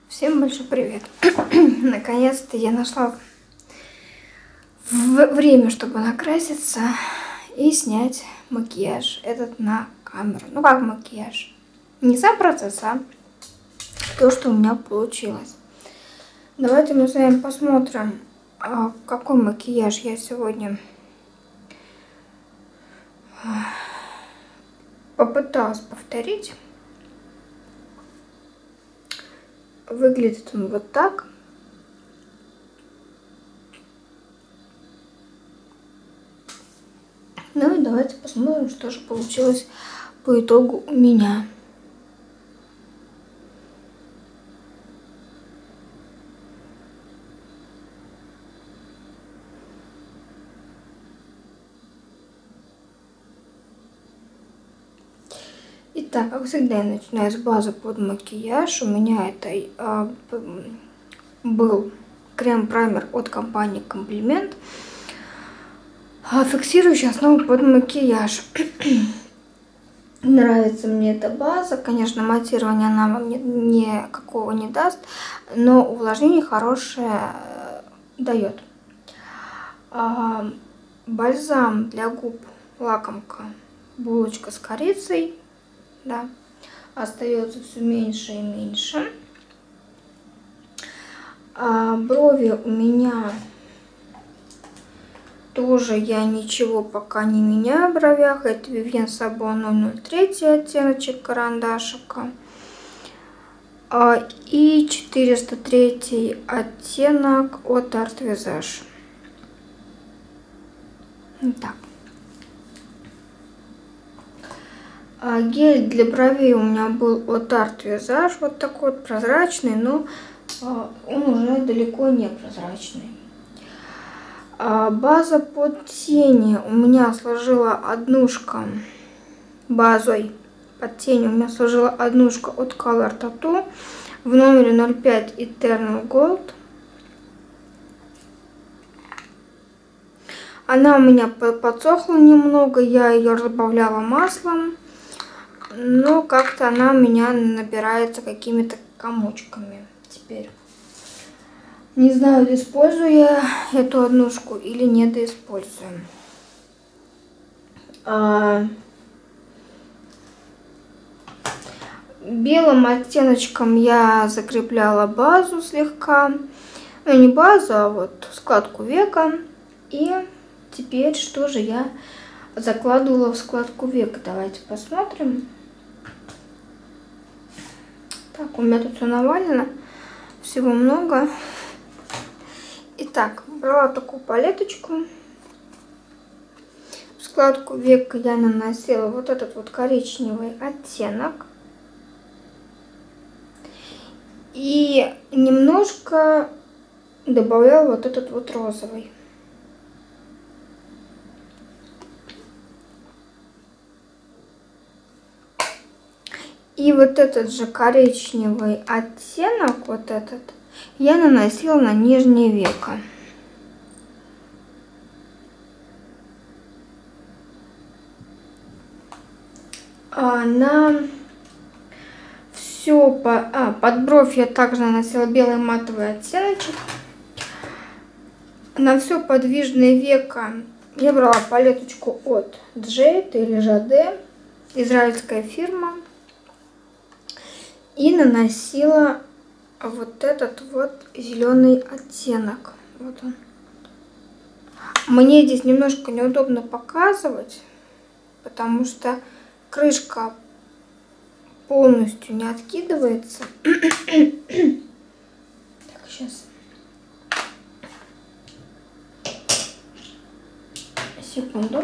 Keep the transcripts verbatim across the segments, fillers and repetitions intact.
Всем большой привет! Наконец-то я нашла время, чтобы накраситься и снять макияж этот на камеру. Ну как макияж? Не сам процесс, а то, что у меня получилось. Давайте мы с вами посмотрим, какой макияж я сегодня попыталась повторить. Выглядит он вот так. Ну и давайте посмотрим, что же получилось по итогу у меня. Итак, как всегда, я начинаю с базы под макияж. У меня это э, был крем-праймер от компании Комплимент, фиксирующий основу под макияж. Нравится мне эта база. Конечно, матирование она вам никакого не даст, но увлажнение хорошее дает. А, бальзам для губ, лакомка, булочка с корицей. Да, остается все меньше и меньше. А брови у меня тоже я ничего пока не меняю в бровях. Это Vivienne Sabo ноль ноль три оттеночек карандашика. А, и четыреста три оттенок от Art Visage. Так. А гель для бровей у меня был от Art Visage, вот такой вот прозрачный, но а, он уже далеко не прозрачный. А база под тени у меня сложила однушка, базой под тень у меня сложила однушка от Color Tattoo в номере ноль пять Eternal Gold. Она у меня подсохла немного, я ее разбавляла маслом. Но как-то она у меня набирается какими-то комочками теперь. Не знаю, использую я эту однушку или нет, использую. А... Белым оттеночком я закрепляла базу слегка. Ну, не базу, а вот складку века. И теперь что же я закладывала в складку века? Давайте посмотрим. Так, у меня тут все навалено, всего много. Итак, брала такую палеточку. В складку века я наносила вот этот вот коричневый оттенок. И немножко добавляла вот этот вот розовый. И вот этот же коричневый оттенок, вот этот, я наносила на нижнее веко. А на все, по, а, под бровь я также наносила белый матовый оттеночек. На все подвижное веко я брала палеточку от Jade или Jade, израильская фирма. И наносила вот этот вот зеленый оттенок. Вот он. Мне здесь немножко неудобно показывать, потому что крышка полностью не откидывается. Так, сейчас. Секунду.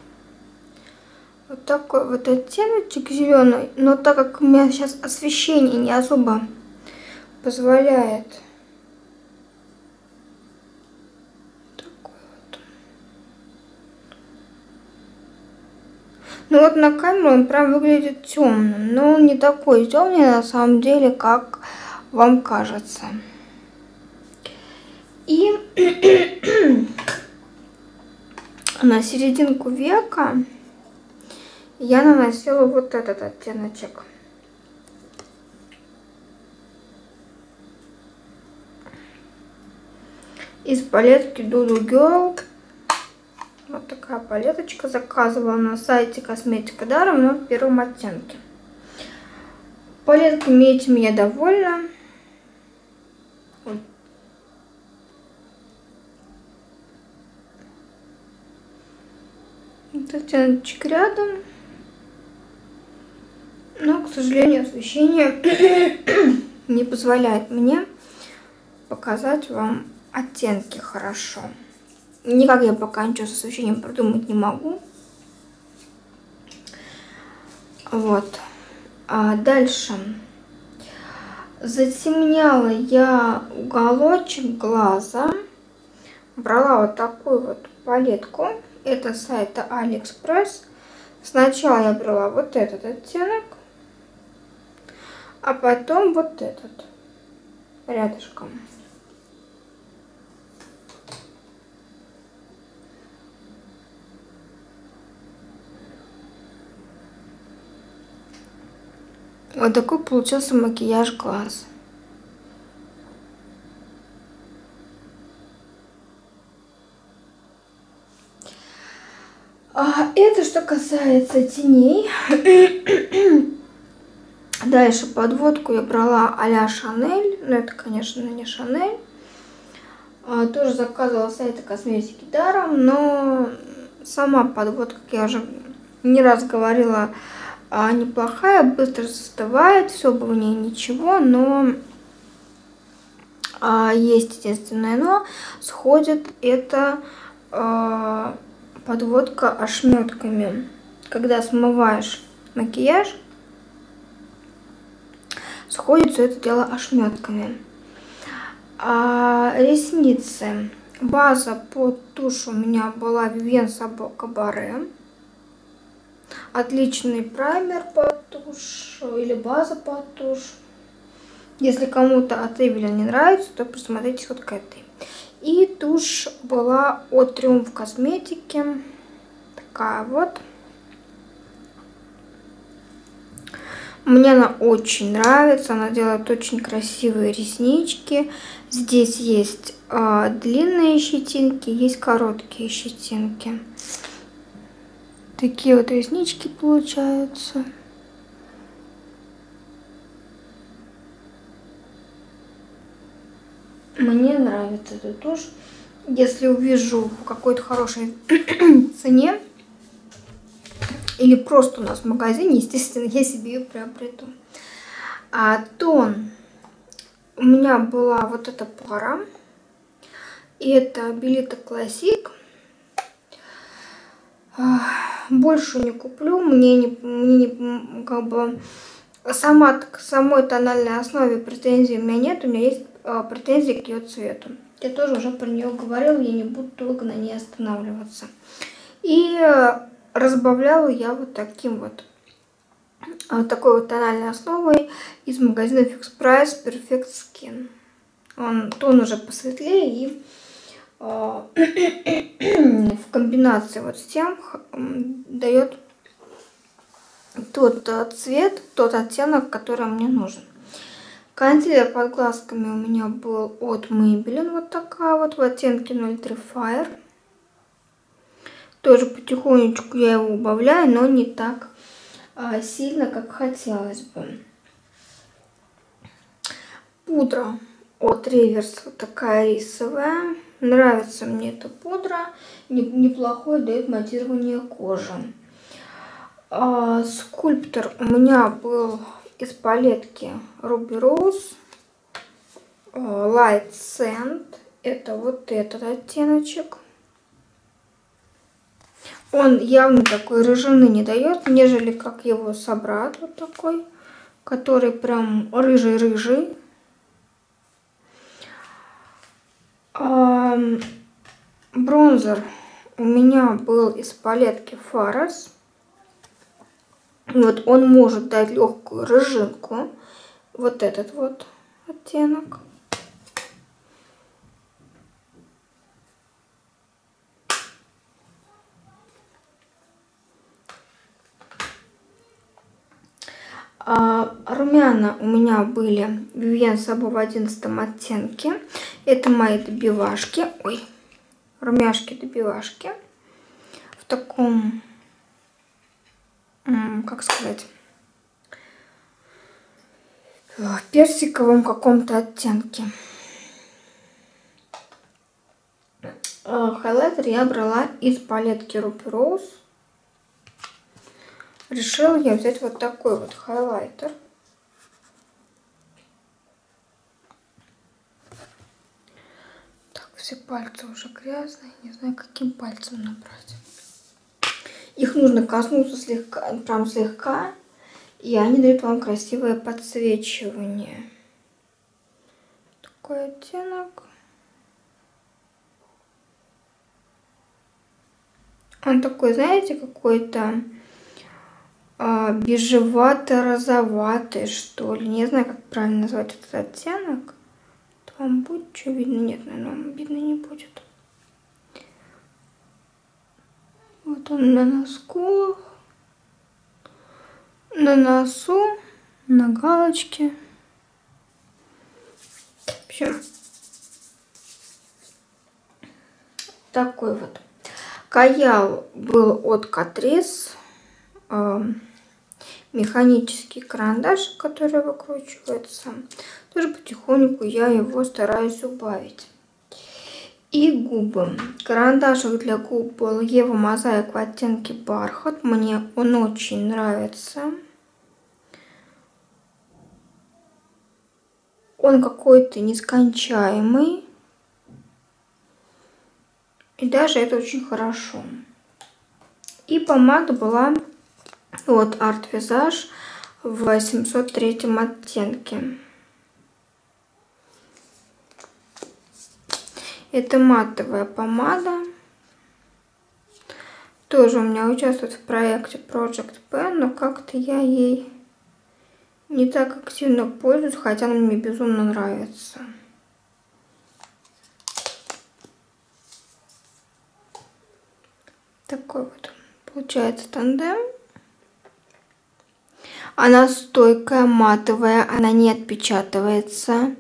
Вот такой вот оттеночек зеленый, но так как у меня сейчас освещение не особо позволяет. Такой вот. Ну вот на камеру он прям выглядит темным, но он не такой темный на самом деле, как вам кажется. И на серединку века я наносила вот этот оттеночек. из палетки Doodle Girl. Вот такая палеточка. Заказывала на сайте Косметика Даром, но в первом оттенке. Палетками этими я довольна. Вот оттеночек рядом. Но, к сожалению, освещение не позволяет мне показать вам оттенки хорошо. Никак я пока ничего с освещением придумать не могу. Вот. А дальше. Затемняла я уголочек глаза. Брала вот такую вот палетку. Это с сайта AliExpress. Сначала я брала вот этот оттенок, а потом вот этот рядышком. Вот такой получился макияж глаз. А это что касается теней. Дальше подводку я брала а-ля Шанель. Но это, конечно, не Шанель. А, тоже заказывала с сайта Косметики Даром. Но сама подводка, как я уже не раз говорила, а, неплохая, быстро застывает, все бы в ней ничего, но а, есть единственное но, сходит это а, подводка ошметками. Когда смываешь макияж, сходит все это дело ошметками. А, ресницы. База под тушь у меня была Vivienne Sabo Cabaret. Отличный праймер под тушь или база под тушь. Если кому-то от Эвелин не нравится, то присмотритесь вот к этой. И тушь была от Triumph Косметики. Такая вот. Мне она очень нравится. Она делает очень красивые реснички. Здесь есть э, длинные щетинки, есть короткие щетинки. Такие вот реснички получаются. Мне нравится эта тушь. Если увижу в какой-то хорошей цене или просто у нас в магазине, естественно, я себе ее приобрету. А тон у меня была вот эта пара. И это Belita Classic. Больше не куплю, мне не, мне не как бы сама к самой тональной основе претензий у меня нет, у меня есть а, претензии к ее цвету. Я тоже уже про нее говорила, я не буду долго на ней останавливаться. И разбавляла я вот таким вот, вот такой вот тональной основой из магазина Fix Price Perfect Skin. Он тон уже посветлее и в комбинации вот с тем дает тот цвет, тот оттенок, который мне нужен. Консилер под глазками у меня был от Maybelline, вот такая вот в оттенке ноль три Fire. Тоже потихонечку я его убавляю, но не так а, сильно, как хотелось бы. Пудра от Reverse, вот такая рисовая. Нравится мне эта пудра, неплохое дает матирование кожи. А, скульптор у меня был из палетки Ruby Rose Light Sand. Это вот этот оттеночек. Он явно такой рыжины не дает, нежели как его собрат вот такой, который прям рыжий-рыжий. Бронзер у меня был из палетки Faros. Вот он может дать легкую рыжинку. Вот этот вот оттенок. А, румяна у меня были Vivienne Sabo в одиннадцатом оттенке. Это мои добивашки. Ой, румяшки-добивашки. В таком, как сказать, персиковом каком-то оттенке. Хайлайтер я брала из палетки Ruby Rose. Решила я взять вот такой вот хайлайтер. Так, все пальцы уже грязные. Не знаю, каким пальцем набрать. Их нужно коснуться слегка, прям слегка. И они дают вам красивое подсвечивание. Такой оттенок. Он такой, знаете, какой-то а, бежевато-розоватый, что ли. Не знаю, как правильно назвать этот оттенок. Это вам будет что видно? Нет, наверное, вам видно не будет. Вот он на носку, на носу, на галочке. В общем, такой вот. Каял был от Catrice. Э, механический карандаш, который выкручивается. Тоже потихоньку я его стараюсь убавить. И губы. Карандашик для губ был Ева Мозаик в оттенке бархат. Мне он очень нравится. Он какой-то нескончаемый. И даже это очень хорошо. И помада была от Art Visage в семьсот третьем оттенке. Это матовая помада. Тоже у меня участвует в проекте Project Pen, но как-то я ей не так активно пользуюсь, хотя она мне безумно нравится. Такой вот получается тандем. Она стойкая, матовая, она не отпечатывается.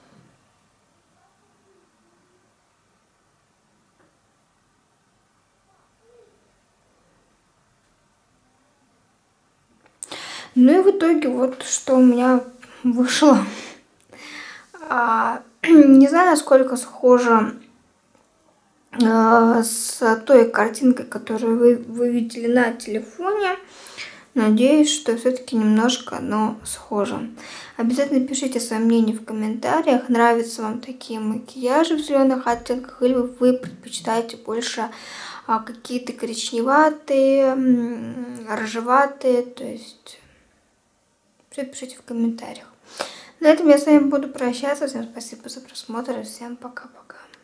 Ну и в итоге вот что у меня вышло. А, не знаю, насколько схоже а, с той картинкой, которую вы, вы видели на телефоне. Надеюсь, что все-таки немножко оно схоже. Обязательно пишите свое мнение в комментариях. Нравятся вам такие макияжи в зеленых оттенках, или вы предпочитаете больше а, какие-то коричневатые, рыжеватые, то есть... Все пишите в комментариях. На этом я с вами буду прощаться. Всем спасибо за просмотр и всем пока-пока.